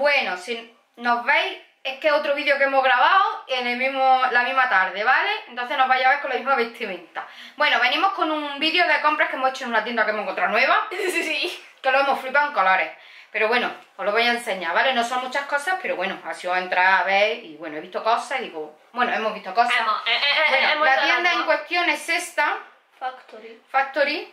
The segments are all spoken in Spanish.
Bueno, si nos veis, es que es otro vídeo que hemos grabado en la misma tarde, ¿vale? Entonces nos vais a ver con la misma vestimenta. Bueno, venimos con un vídeo de compras que hemos hecho en una tienda que hemos encontrado nueva. Sí. Que lo hemos flipado en colores. Pero bueno, os lo voy a enseñar, ¿vale? No son muchas cosas, pero bueno, así os entrar a ver y bueno, he visto cosas y digo, bueno, hemos visto cosas. Bueno, la tienda en cuestión es esta. Factory.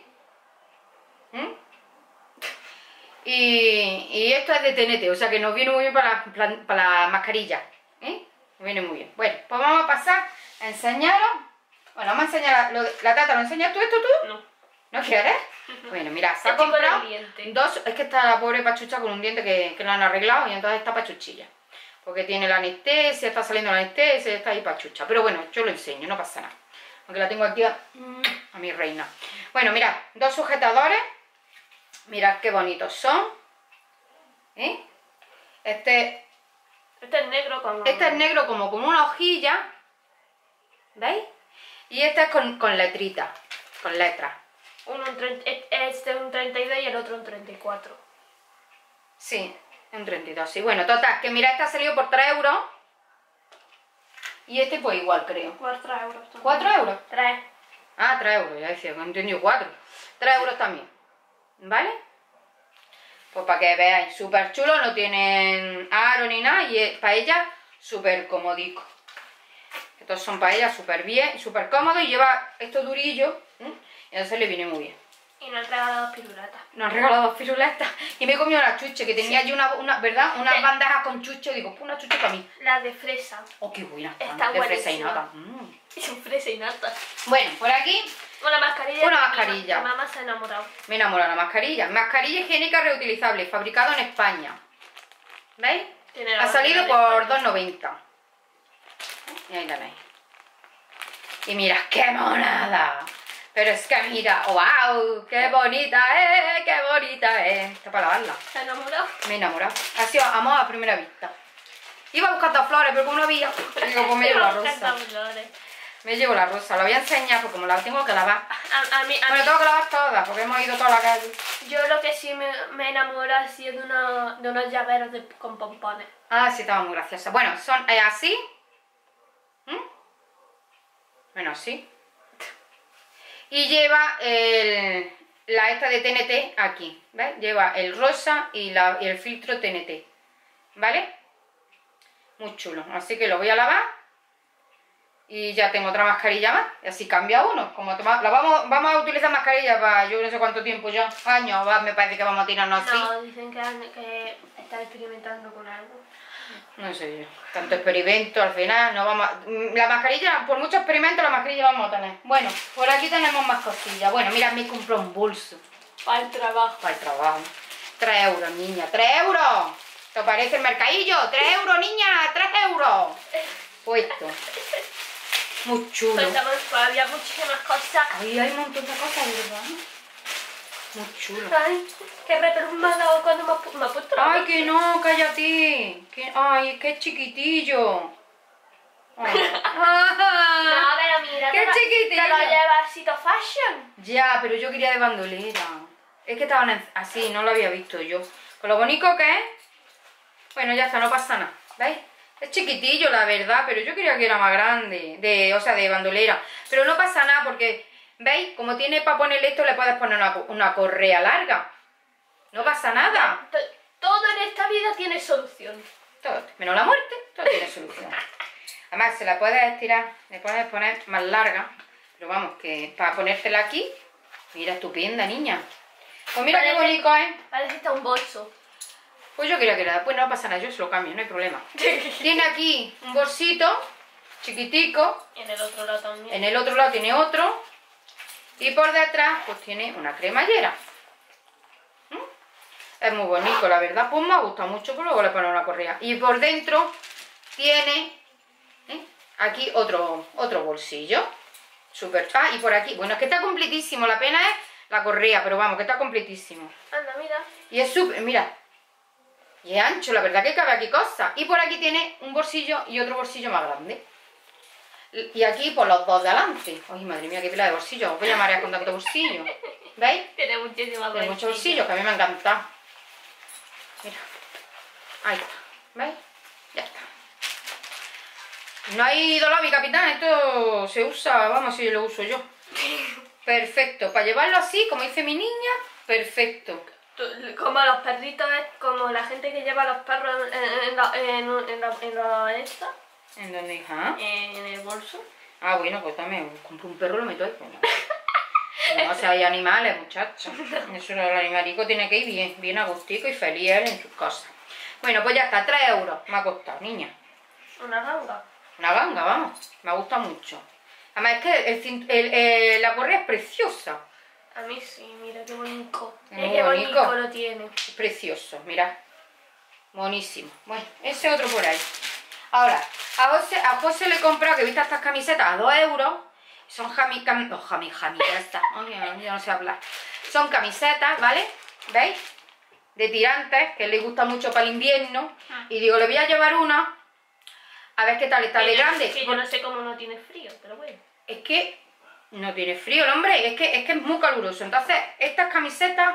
Y esto es de TNT, o sea que nos viene muy bien para la mascarilla, ¿eh? Nos viene muy bien. Bueno, pues vamos a pasar a enseñaros. Bueno, vamos a enseñar la Tata, ¿lo enseñas tú esto tú? No. ¿No quieres? Bueno, mira, se ha comprado dos. Es que está la pobre Pachucha con un diente que lo han arreglado y entonces está pachuchilla. Porque tiene la anestesia, está saliendo la anestesia, está ahí Pachucha. Pero bueno, yo lo enseño, no pasa nada. Aunque la tengo aquí a mi reina. Bueno, mirad, dos sujetadores. Mirad qué bonitos son. ¿Eh? Este es negro como... Este es negro como con una hojilla. ¿Veis? Y este es con letrita. Con letras. Este un 32 y el otro un 34. Sí, un 32. Sí, bueno, total, que mira, este ha salido por 3 euros. Y este pues igual, creo. Por 3 euros también. 4 euros. 3. Ah, 3 euros, ya decía, que no he entendido 4. 3 euros también. ¿Vale? Pues para que veáis, súper chulo, no tienen aro ni nada. Y es para ella súper comodico. Estos son para ella súper bien, súper cómodos. Y lleva estos durillos. Y entonces le viene muy bien. Y nos han regalado 2 piruletas. Nos han regalado 2 piruletas. Y me he comido la chuche, que tenía allí ¿verdad? Unas bandejas con chuche. Digo, pues una chuche para mí. Las de fresa. Oh, qué buena. Está de fresa y nata. Son fresa y nata. Bueno, por aquí. Una mascarilla. Una mascarilla. Mi mamá se ha enamorado. Me enamora la mascarilla. Mascarilla higiénica reutilizable, fabricado en España. ¿Veis? Ha salido por 2,90. Y ahí la veis. Y mira, qué monada. Pero es que mira, wow, qué bonita es, qué bonita es. Está para lavarla. ¿Se ha enamorado? Me he enamorado. Ha sido amor a primera vista. Iba buscando flores, pero como no había, digo, pues me llevo la rosa. Me llevo la rosa. La voy a enseñar porque como la tengo que lavar. Bueno, tengo que lavar todas porque hemos ido toda la calle. Yo lo que sí me enamoro ha sido de unos llaveros con pompones. Ah, sí, estaba muy graciosa. Bueno, son así. Bueno, así. Y lleva la esta de TNT aquí, ¿ves? Lleva el rosa y el filtro TNT, ¿vale? Muy chulo, así que lo voy a lavar. Y ya tengo otra mascarilla más, y así cambia uno. Como vamos a utilizar mascarilla para yo no sé cuánto tiempo ya, años, me parece que vamos a tirarnos así. No, dicen que están experimentando con algo. No sé yo, tanto experimento al final, no vamos la mascarilla, por mucho experimento la mascarilla vamos a tener. Bueno, por aquí tenemos más cosillas. Bueno, mira, me compré un bolso. Para el trabajo. Para el trabajo. 3 euros, niña, 3 euros. ¿Te parece el mercadillo? 3 euros, niña, 3 euros. Puesto. Muy chulo. Pues había muchísimas cosas. Ahí hay un montón de cosas, ¿verdad? Muy chulo. Ay, qué repelús me ha dado cuando me ha puesto la Ay, que no, cállate. Ay, qué chiquitillo. Ay. No, pero mira, qué chiquitillo. Te lo llevas Sito Fashion. Ya, pero yo quería de bandolera. Es que estaban así, no lo había visto yo. Con lo bonito que es. Bueno, ya está, no pasa nada. ¿Veis? Es chiquitillo, la verdad, pero yo quería que era más grande. O sea, de bandolera. Pero no pasa nada porque... ¿Veis? Como tiene para ponerle esto, le puedes poner una correa larga. No pasa nada. Todo en esta vida tiene solución. Todo, menos la muerte, todo tiene solución. Además, se la puedes estirar, le puedes poner más larga. Pero vamos, que para ponértela aquí, mira, estupenda, niña. Pues mira qué bonito, ¿eh? Parece un bolso. Pues yo quería que era. Pues no pasa nada, yo se lo cambio, no hay problema. Tiene aquí un bolsito chiquitico. Y en el otro lado también. En el otro lado tiene otro. Y por detrás, pues tiene una cremallera. Es muy bonito, la verdad. Pues me ha gustado mucho, pero luego le pongo una correa. Y por dentro tiene aquí otro bolsillo. Súper. Ah, y por aquí. Bueno, es que está completísimo. La pena es la correa, pero vamos, que está completísimo. Anda, mira. Y es súper, mira. Y es ancho, la verdad que cabe aquí cosas. Y por aquí tiene un bolsillo y otro bolsillo más grande. Y aquí por los dos de adelante. Ay, madre mía, qué pila de bolsillo. Os voy a marear con tanto bolsillo. ¿Veis? Tiene muchísimas bolsillos. Tiene muchos bolsillos, que a mí me ha encantado. Mira. Ahí está. ¿Veis? Ya está. No hay dolor, mi capitán, esto se usa, vamos, si lo uso yo. Perfecto, para llevarlo así, como dice mi niña, perfecto. Como los perritos, como la gente que lleva los perros en la esta, ¿En dónde, hija? en el bolso. Ah, bueno, pues también compro un perro y lo meto ahí. Pues no. No, o sea, hay animales, muchachos. Eso, el animalico tiene que ir bien agustico y feliz él en sus cosas. Bueno, pues ya está, 3 euros me ha costado, niña. Una ganga. Una ganga, vamos, me gusta mucho. Además es que la correa es preciosa. A mí sí, mira qué bonito. Es muy Qué bonito. bonito lo tiene. Es precioso, mirad. Buenísimo. Bueno, ese otro por ahí. Ahora, a José le he comprado, que he visto estas camisetas a 2 euros. Son camisetas. Yo no sé hablar. Son camisetas, ¿vale? ¿Veis? De tirantes, que le gusta mucho para el invierno. Y digo, le voy a llevar una. A ver qué tal está de grande. Es que yo no sé cómo no tiene frío, pero bueno. Es que no tiene frío el hombre, es que es muy caluroso. Entonces, estas camisetas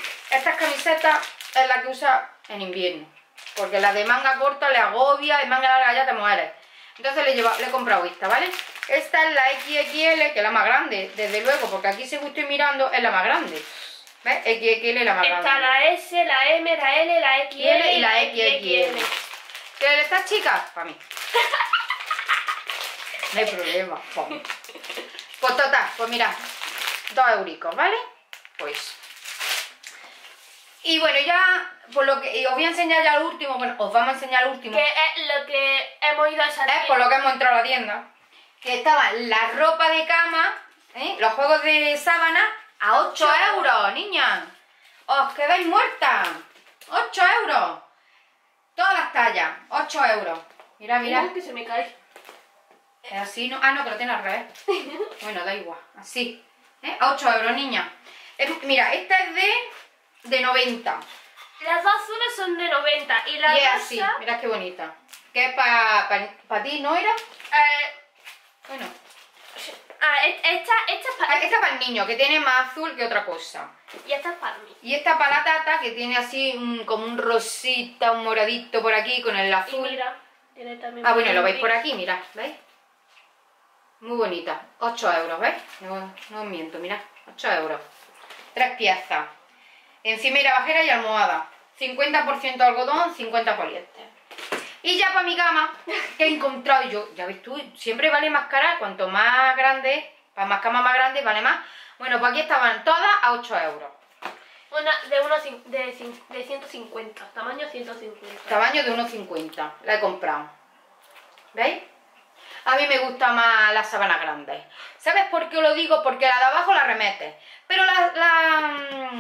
es la que usa en invierno. Porque la de manga corta le agobia y manga larga ya te mueres. Entonces le he comprado esta, ¿vale? Esta es la XXL, que es la más grande, desde luego, porque aquí según estoy mirando es la más grande. ¿Ves? XXL es la más grande. Está la S, la M, la L, la XL y la XXL. ¿Qué estas chicas? Para mí. No hay problema, para mí. Pues total, pues mirad, 2 euricos, ¿vale? Pues. Y bueno, ya, por lo que os voy a enseñar ya el último, bueno, os vamos a enseñar el último. Que es lo que hemos ido a esa tienda. Es por lo que hemos entrado a la tienda. Que estaba la ropa de cama, los juegos de sábana, a 8 euros, niñas. Os quedáis muertas. 8 euros. Todas las tallas, 8 euros. Mira, mira. Que se me cae. Es así, ¿no? Ah, no, que lo tiene al revés. Bueno, da igual, así. A 8 euros, niña. Mira, esta es de 90. Las dos azules son de 90 y la Y es rosa... así, mirad qué bonita. Que es para ti, ¿no era? Bueno. Esta es para... Esta para el niño, que tiene más azul que otra cosa. Y esta es para mí. Y esta para la tata, que tiene así como un rosita, un moradito por aquí con el Y azul. mira, tiene también... Ah, bueno, lo veis por aquí, mirad, ¿veis? Muy bonita. 8 euros, ¿veis? No os miento, mirad. 8 euros. 3 piezas. Encimera, bajera y almohada. 50% algodón, 50% poliéster. Y ya para mi cama, que he encontrado yo, ya ves tú, siempre vale más cara, cuanto más grande, para más cama más grande vale más. Bueno, pues aquí estaban todas a 8 euros. Una de 150, tamaño 150. Tamaño de 1,50, la he comprado. ¿Veis? A mí me gusta más las sábanas grandes. ¿Sabes por qué lo digo? Porque la de abajo la remetes. Pero la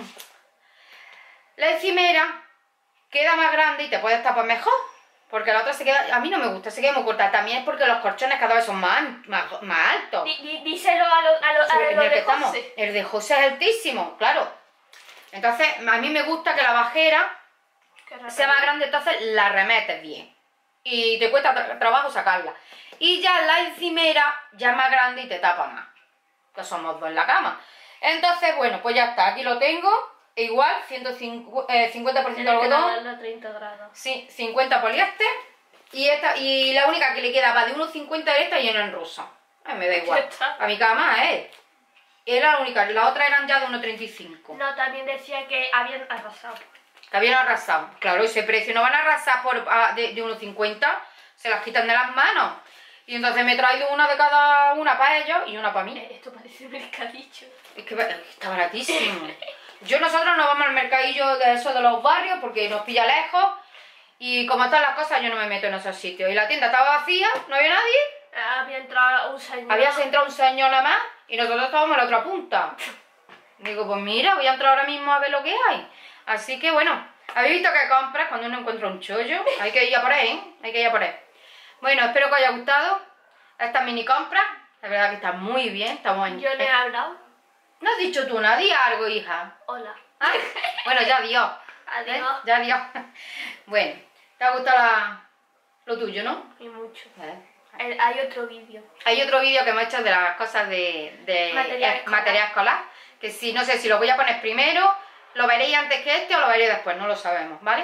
encimera queda más grande y te puedes tapar mejor. Porque la otra se queda... A mí no me gusta, se queda muy corta. También es porque los colchones cada vez son más altos. Díselo a los de José. El de José es altísimo, claro. Entonces, a mí me gusta que la bajera sea más grande, entonces la remetes bien. Y te cuesta trabajo sacarla. Y ya la encimera ya es más grande y te tapa más. Que somos dos en la cama. Entonces, bueno, pues ya está. Aquí lo tengo. Igual, 50% algodón. A 30 grados. Sí, 50 poliéster. Y la única que le queda va de 1,50 es esta llena en rosa. Me da igual. A mi cama, era la única. Las otras eran ya de 1,35. No, también decía que habían arrasado. Que habían arrasado. Claro, ese precio. No van a arrasar de 1,50. Se las quitan de las manos. Y entonces me he traído una de cada una para ellos y una para mí. Esto parece un mercadillo. Es que está baratísimo. Nosotros no vamos al mercadillo de esos de los barrios porque nos pilla lejos. Y como están las cosas, yo no me meto en esos sitios. Y la tienda estaba vacía, no había nadie. Había entrado un señor. Había entrado un señor nada más y nosotros estábamos en la otra punta. Digo, pues mira, voy a entrar ahora mismo a ver lo que hay. Así que bueno, habéis visto que compras cuando uno encuentra un chollo. Hay que ir a por él, Hay que ir a por él. Bueno, espero que os haya gustado esta mini compra. La verdad que está muy bien. Estamos en... Yo le he hablado. ¿No has dicho tú nada? Di algo, hija. Hola. ¿Ah? Bueno, ya adiós. Adiós. Ya adiós. Bueno, ¿te ha gustado lo tuyo, no? Y mucho. Hay otro vídeo. Hay otro vídeo que hemos hecho de las cosas de material escolar. Que si, no sé si lo voy a poner primero, lo veréis antes que este o lo veréis después, no lo sabemos, ¿vale?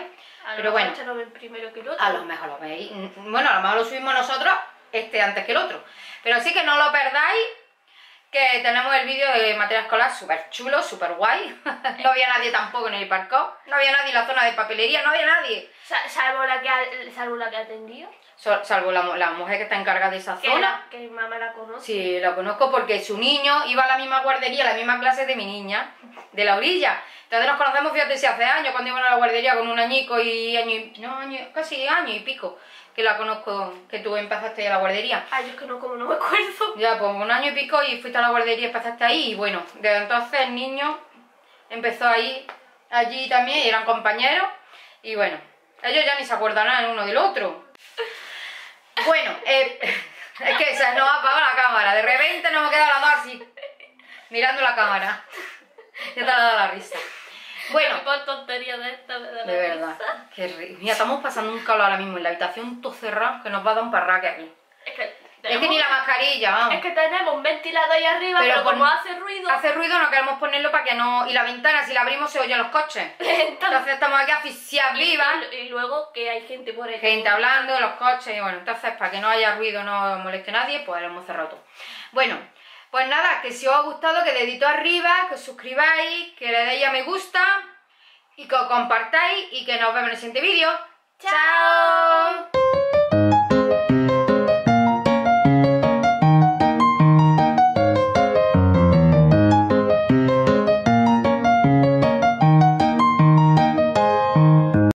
Pero bueno, este lo ven primero que el otro. a lo mejor lo veis. Bueno, a lo mejor lo subimos nosotros antes que el otro. Pero sí que no lo perdáis, que tenemos el vídeo de material escolar súper chulo, súper guay. No había nadie tampoco en el parco, no había nadie en la zona de papelería, no había nadie. Salvo la que ha atendido. Salvo la mujer que está encargada de esa zona. Que mi mamá la conoce. Sí, la conozco porque su niño iba a la misma guardería, a la misma clase de mi niña, de la orilla. Entonces nos conocemos, fíjate, si hace años, cuando iban a la guardería con un añico y casi año y pico, que la conozco, que tú empezaste a la guardería. Ay, yo es que no, como no me acuerdo. Ya, pues un año y pico y fuiste a la guardería y empezaste ahí y bueno, desde entonces el niño empezó ahí, allí también y eran compañeros y bueno, ellos ya ni se acordarán el uno del otro. Bueno, es que se nos ha apagado la cámara, de repente nos hemos quedado las dos así, mirando la cámara. Ya te ha dado la risa. Bueno, Por tontería de esta, me da la de verdad, risa. qué rico. Mira, estamos pasando un calor ahora mismo en la habitación todo cerrado que nos va a dar un parraque aquí. Es que ni la mascarilla, vamos. Es que tenemos un ventilador ahí arriba, pero como hace ruido... Hace ruido, no queremos ponerlo para que no... Y la ventana, si la abrimos, se oyen los coches. Entonces estamos aquí asfixiadas vivas. Y luego que hay gente por ahí. Gente hablando, los coches, y bueno, entonces para que no haya ruido, no moleste a nadie, pues lo hemos cerrado todo. Bueno, pues nada, que si os ha gustado, que dedito arriba, que os suscribáis, que le deis a me gusta, y que os compartáis, y que nos vemos en el siguiente vídeo. ¡Chao!